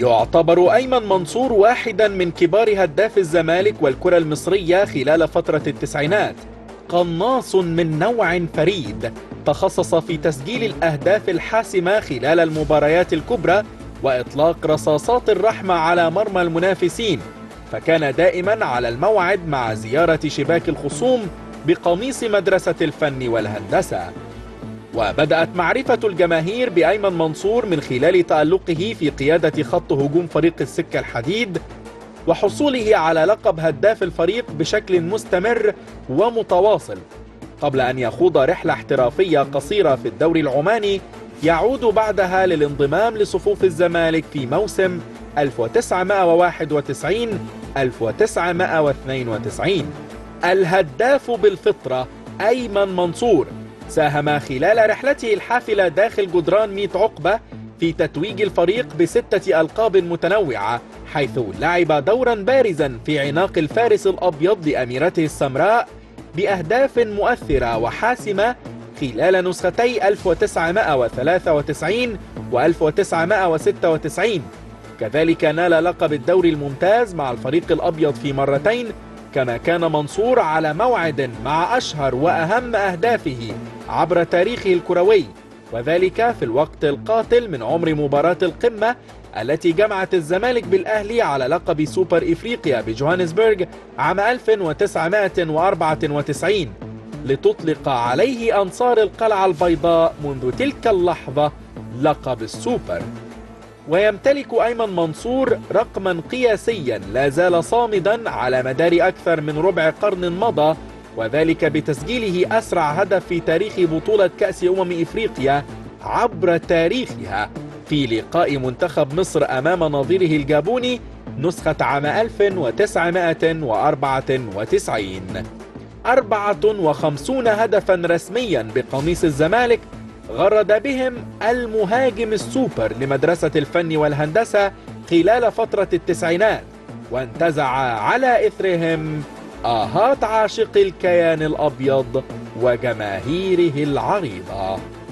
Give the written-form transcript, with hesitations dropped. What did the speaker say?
يعتبر أيمن منصور واحدا من كبار هداف الزمالك والكرة المصرية خلال فترة التسعينات. قناص من نوع فريد، تخصص في تسجيل الأهداف الحاسمة خلال المباريات الكبرى وإطلاق رصاصات الرحمة على مرمى المنافسين، فكان دائما على الموعد مع زيارة شباك الخصوم بقميص مدرسة الفن والهندسة. وبدأت معرفة الجماهير بأيمن منصور من خلال تألقه في قيادة خط هجوم فريق السكة الحديد وحصوله على لقب هداف الفريق بشكل مستمر ومتواصل، قبل أن يخوض رحلة احترافية قصيرة في الدوري العماني يعود بعدها للانضمام لصفوف الزمالك في موسم 1991-1992. الهداف بالفطرة أيمن منصور ساهم خلال رحلته الحافلة داخل جدران 100 عقبة في تتويج الفريق ب6 ألقاب متنوعة، حيث لعب دورا بارزا في عناق الفارس الأبيض لأميرته السمراء بأهداف مؤثرة وحاسمة خلال نسختي 1993 و1996. كذلك نال لقب الدوري الممتاز مع الفريق الأبيض في مرتين، كما كان منصور على موعد مع أشهر وأهم أهدافه عبر تاريخه الكروي، وذلك في الوقت القاتل من عمر مباراة القمة التي جمعت الزمالك بالأهلي على لقب سوبر إفريقيا بجوهانسبرغ عام 1994، لتطلق عليه أنصار القلعة البيضاء منذ تلك اللحظة لقب السوبر. ويمتلك أيمن منصور رقما قياسيا لا زال صامدا على مدار أكثر من ربع قرن مضى، وذلك بتسجيله أسرع هدف في تاريخ بطولة كأس إفريقيا عبر تاريخها في لقاء منتخب مصر أمام نظيره الجابوني نسخة عام 1994. 54 هدفا رسميا بقميص الزمالك غرد بهم المهاجم السوبر لمدرسة الفن والهندسة خلال فترة التسعينات، وانتزع على إثرهم آهات عاشق الكيان الأبيض وجماهيره العريضة.